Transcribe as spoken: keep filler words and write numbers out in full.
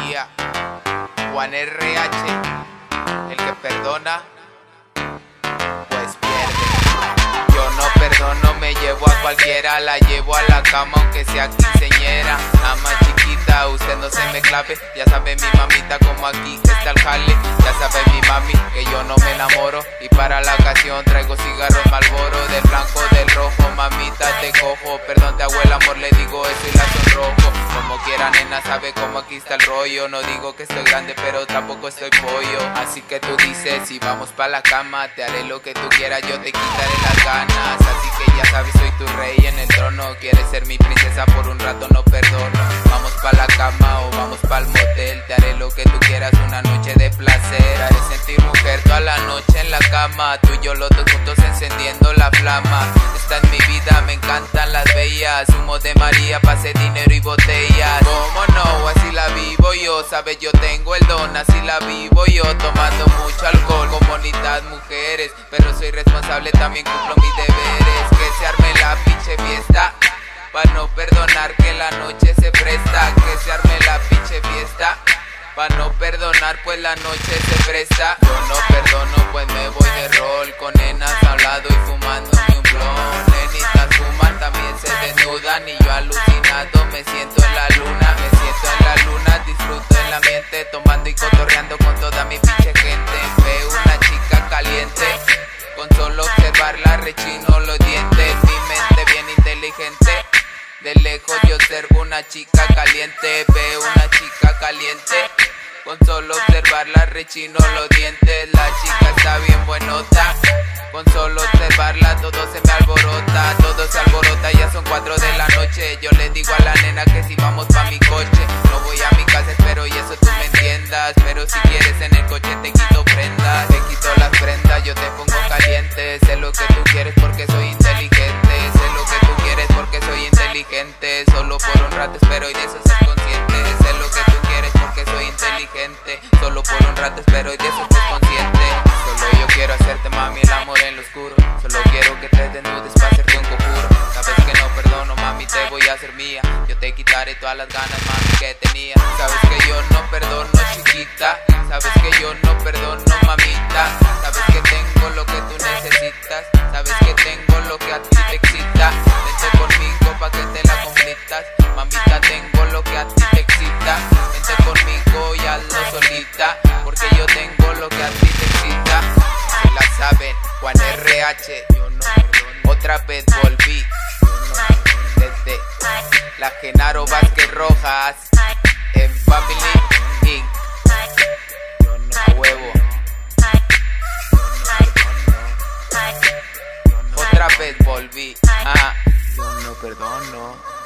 Yeah. Juan R H, el que perdona, pues pierde. Yo no perdono, me llevo a cualquiera, la llevo a la cama aunque sea quinceñera. Nada más chiquita, usted no se me clave, ya sabe mi mamita como aquí está el jale. Ya sabe mi mami que yo no me enamoro, y para la ocasión traigo cigarros Marlboro. Del blanco, del rojo, mamita te cojo. Perdón te hago el amor, le digo eso y la sonrojo. Como quiera nena, sabe cómo aquí está el rollo. No digo que estoy grande pero tampoco estoy pollo. Así que tú dices si vamos pa' la cama, te haré lo que tú quieras, yo te quitaré las ganas. Así que ya sabes, soy tu rey en el trono. Quieres ser mi princesa por un rato, no perdono. Vamos pa' la cama o vamos pa' el motel, te haré lo que tú quieras, una noche de placer. Te haré sentir mujer toda la noche en la cama, tú y yo los dos juntos encendiendo la flama. Esta es mi vida, me encantan las bellas, humo de María, pase dinero y botellas. ¿Cómo no? Así la vivo yo, sabes yo tengo el don, así la vivo yo, tomando mucho alcohol con bonitas mujeres, pero soy responsable, también cumplo mis deberes. Que se arme la pinche fiesta, pa' no perdonar que la noche se presta. Que se arme la pinche fiesta, pa' no perdonar pues la noche se presta. Yo no perdono pues me voy de rol, con nenas al lado y fumándome un blon. Nenitas fuman, también se desnudan, y yo alucinado me siento en la luna. Me siento en la luna, disfruto el ambiente, tomando y cotorreando con toda mi pinche gente. Veo una chica caliente, con solo observarla rechino los dientes. Mi mente bien inteligente, de lejos yo observo una chica caliente. Veo una chica caliente, con solo observarla rechino los dientes. La chica está bien buenota, con solo observarla todo se me alborota. Todo se alborota, ya son cuatro de la noche. Yo le digo a la nena que si vamos pa' mi coche. No voy a mi casa, espero y eso tú me entiendas, pero si quieres en el coche te quito prendas. Te quito las prendas, yo te pongo caliente. Sé lo que tú quieres porque soy inteligente. Sé lo que tú quieres porque soy inteligente. Solo por un rato espero y de eso seas consciente. Sé lo que tú quieres porque soy inteligente. Solo por un rato espero y de eso estés consciente. Solo yo quiero hacerte mami el amor en lo oscuro. Solo quiero que te desnudes para hacerte un conjuro. Sabes que no perdono mami, te voy a hacer mía. Yo te quitaré todas las ganas mami que tenía. Sabes que yo no perdono chiquita, sabes que yo no perdono mamita. Sabes que tengo lo que tú necesitas, sabes que tengo lo que a ti te excita. Vente conmigo pa' que te la completas, mamita tengo lo que a ti te excita. Vente conmigo y hazlo solita, porque yo tengo lo que a ti te excita. Se la saben, Juan R H, yo no perdono. Otra vez volví, desde la Genaro Vázquez Rojas, en Family incorporated. Yo no a huevo. Otra vez volví. Ajá. Yo no perdono.